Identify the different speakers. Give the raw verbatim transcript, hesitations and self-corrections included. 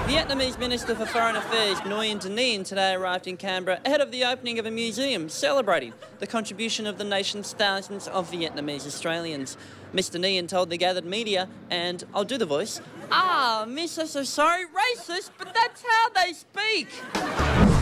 Speaker 1: Vietnamese Minister for Foreign Affairs Nguyen Damian today arrived in Canberra ahead of the opening of a museum celebrating the contribution of the nation's thousands of Vietnamese Australians. Mister Nguyen told the gathered media, and I'll do the voice, "Ah, miss, I'm so sorry, racist, but that's how they speak."